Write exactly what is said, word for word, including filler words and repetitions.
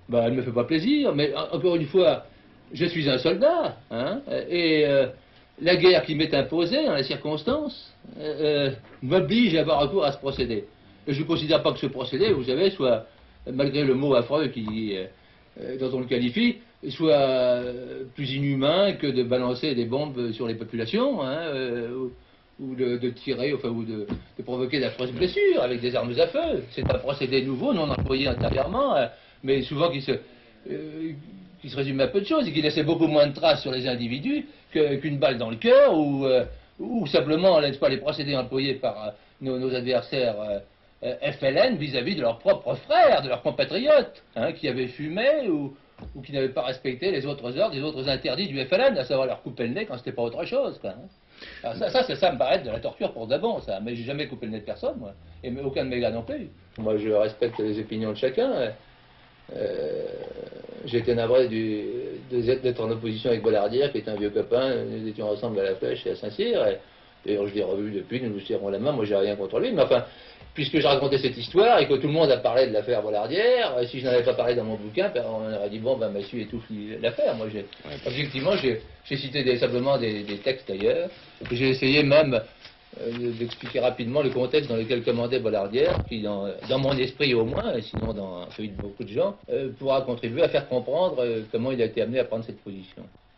Ben, elle ne me fait pas plaisir, mais en, encore une fois, je suis un soldat, hein, et euh, la guerre qui m'est imposée dans les circonstances euh, m'oblige à avoir recours à ce procédé. Et je ne considère pas que ce procédé, vous savez, soit, malgré le mot affreux qui, euh, dont on le qualifie, soit euh, plus inhumain que de balancer des bombes sur les populations, hein, euh, ou, ou de, de tirer, enfin, ou de, de provoquer d'affreuses blessures avec des armes à feu. C'est un procédé nouveau, non employé antérieurement, euh, mais souvent qui se, euh, qui se résume à peu de choses et qui laissait beaucoup moins de traces sur les individus qu'une balle dans le cœur ou, euh, ou simplement, n'est-ce pas, les procédés employés par euh, nos, nos adversaires euh, euh, F L N vis-à-vis de leurs propres frères, de leurs compatriotes, hein, qui avaient fumé ou, ou qui n'avaient pas respecté les autres ordres, les autres interdits du F L N, à savoir leur couper le nez quand c'était pas autre chose, quoi, hein. Alors ça, ça, ça, ça me paraît de la torture pour d'abord, ça. Mais j'ai jamais coupé le nez de personne, moi. Et aucun de mes gars non plus. Moi, je respecte les opinions de chacun. Euh, j'ai été navré d'être en opposition avec Bollardière, qui est un vieux copain. Nous étions ensemble à la Flèche et à Saint-Cyr. D'ailleurs, je l'ai revu depuis, nous nous serrons la main. Moi, j'ai rien contre lui. Mais enfin, puisque j'ai raconté cette histoire et que tout le monde a parlé de l'affaire Bollardière, si je n'avais pas parlé dans mon bouquin, on aurait dit, bon, ben, monsieur étouffe l'affaire. Moi, j'ai, objectivement, j'ai cité des, simplement des, des textes d'ailleurs. J'ai essayé même euh, d'expliquer rapidement le contexte dans lequel commandait Bollardière, qui, dans, dans mon esprit au moins, et sinon dans celui de beaucoup de gens, euh, pourra contribuer à faire comprendre euh, comment il a été amené à prendre cette position.